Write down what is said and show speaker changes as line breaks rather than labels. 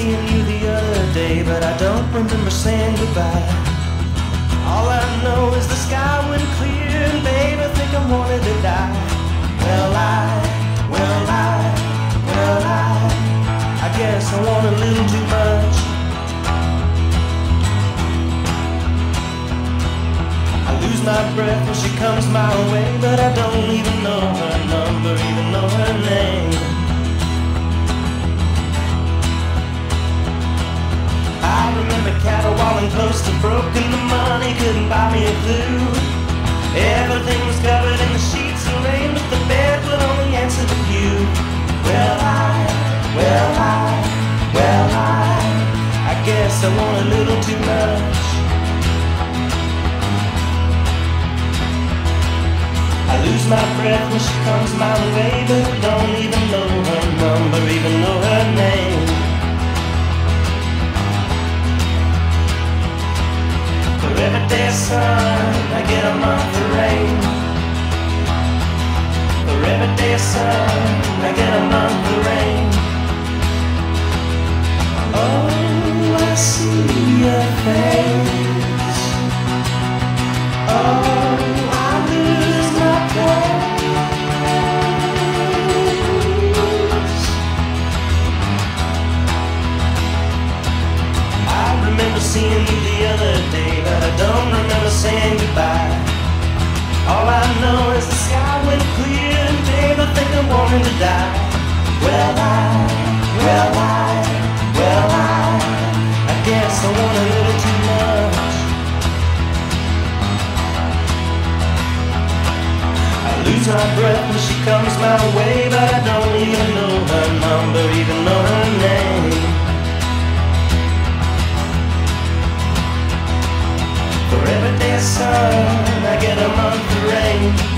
seeing you the other day, but I don't remember saying goodbye. All I know is the sky went clear, and babe, I think I wanted to die. I guess I want a little too much. I lose my breath when she comes my way, but I don't even know her number, even know her name. I remember caterwauling close to broken, the money couldn't buy me a clue. Everything was covered in the sheets and rain, but the bed would only answer to you. I guess I want a little too much. I lose my breath when she comes my way, but I don't even know her number, even know her name. For every day of sun, I get a month of rain. For every day of sun, I get a month of rain. Oh, I see your face. Oh, I lose my place. I remember seeing you the other day, but I don't remember saying goodbye. All I know is the sky went clear, and babe, I think I wanted to die. I guess I want a little too much. I lose my breath when she comes my way, but I don't even know her number, even know her name. For every day of sun, I get a month of rain.